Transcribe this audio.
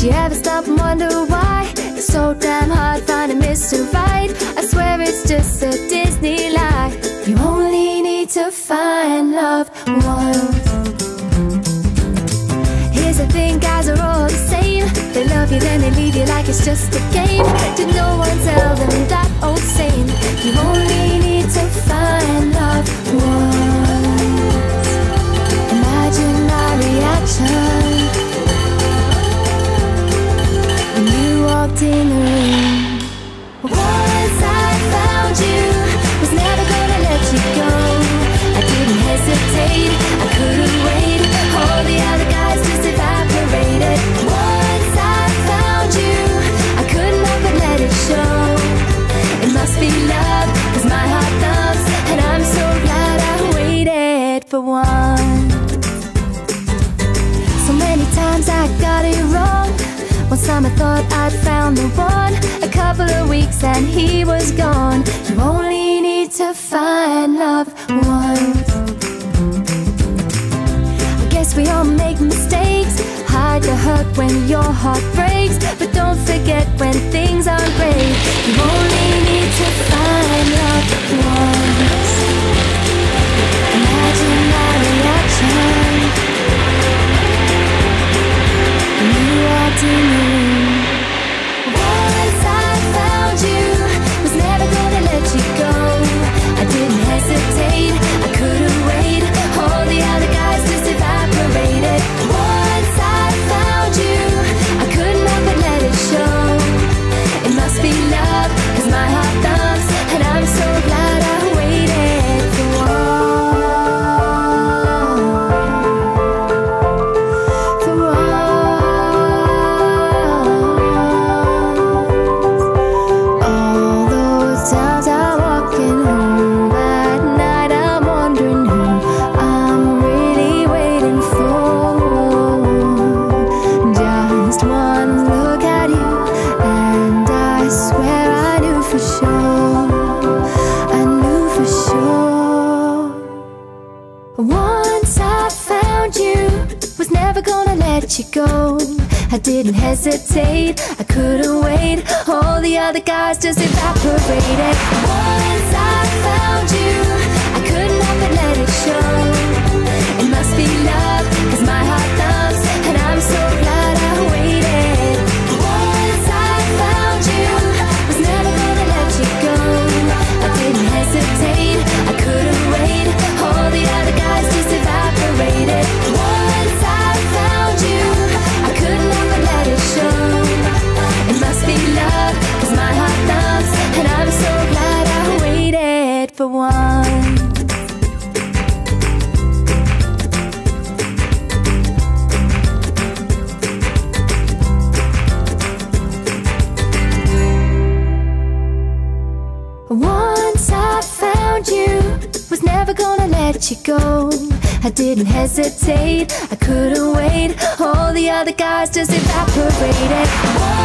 you ever stop and wonder why it's so damn hard finding Mr. Right? I swear it's just a Disney lie. You only need to find love once. Here's the thing, guys are all the same. They love you, then they leave you like it's just a game. Did no one tell them that old saying? You only need to find love once. Imagine my reaction when you walked in the room. Once I found you, was never gonna let you go. I didn't hesitate, I couldn't wait. All the other guys just evaporated. Once I found you, I couldn't help but let it show. It must be love, 'cause my heart thumps, and I'm so glad I waited for one. So many times I got it wrong. One time I thought I'd found the one. A couple of weeks and he was gone. You only need to find love once. I guess we all make mistakes. Hide the hurt when your heart breaks, but don't forget when things aren't great. You only need to find love once. Imagine my reaction when you walked in the room. Once I found you, was never gonna let you go. I didn't hesitate, I couldn't wait. All the other guys just evaporated. Once I found you, I couldn't help but let it show. It must be love, 'cause my heart thumps, and I'm so glad I waited for one. For one. All those times I'm walking home at night, I'm wondering who I'm really waiting for. Just one look at you, and I swear I knew for sure. I knew for sure. Once I found you, was never gonna let you go. I didn't hesitate, I couldn't wait. All the other guys just evaporated. Once I found you, I couldn't help but let it show. It must be love, 'cause my heart thumps, and I'm so glad I waited. Once I found you, was never gonna let you go. I didn't hesitate, I couldn't wait. All the other guys just evaporated. Once I found you, I couldn't help but let it show. It must be love, 'cause my heart thumps, and I'm so glad I waited for one. Once I found you, was never gonna let you go. I didn't hesitate, I couldn't wait. All the other guys just evaporated.